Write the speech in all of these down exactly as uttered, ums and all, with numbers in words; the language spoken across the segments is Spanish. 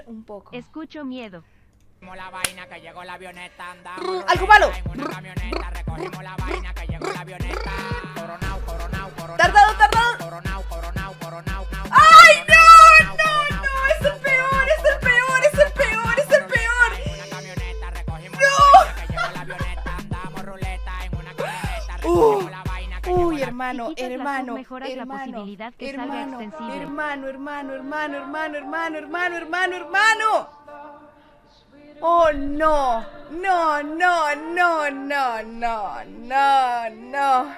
un poco. Escucho miedo. La vaina que llegó la avioneta, Brr, algo malo. en una camioneta, recogimos la vaina que llegó la avioneta. Coronao, coronao, coronao. Tardado, tardado. Coronao, coronao, coronao. ¡Ay, no! ¡No, no! ¡Es el peor! ¡Es el peor! ¡Es el peor! ¡Es el peor! En una camioneta recogimos ¡No! la vaina que llegó la avioneta, andamos ruleta en una camioneta, Uh, recogimos la vaina que llegó uy, la hermano, Si quitas la hermano, sub, mejoras la hermano, posibilidad que salga hermano, extensible. hermano, hermano, hermano, hermano, hermano, hermano, hermano, hermano. Oh, no, no, no, no, no, no, no, no.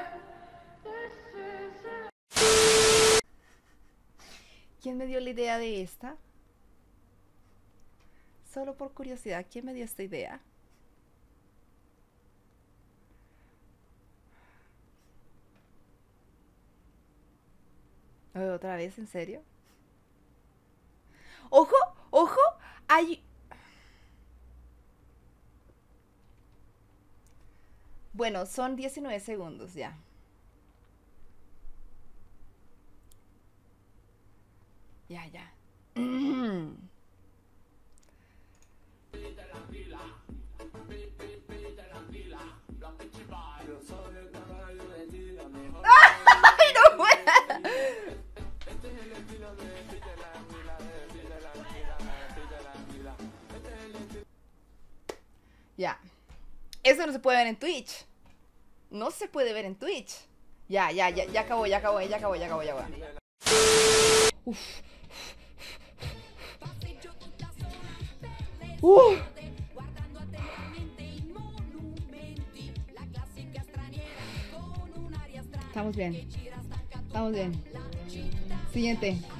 ¿Quién me dio la idea de esta? Solo por curiosidad, ¿quién me dio esta idea? ¿Otra vez? ¿En serio? ¡Ojo! ¡Ojo! Hay... Bueno, son diecinueve segundos ya. Ya, ya. ¡Ay, no puedo! Ya. Eso no se puede ver en Twitch. No se puede ver en Twitch. Ya, ya, ya, ya acabó, ya acabó, ya acabó, ya acabó, ya acabó. Uf. Uh. Estamos bien. Estamos bien. Siguiente.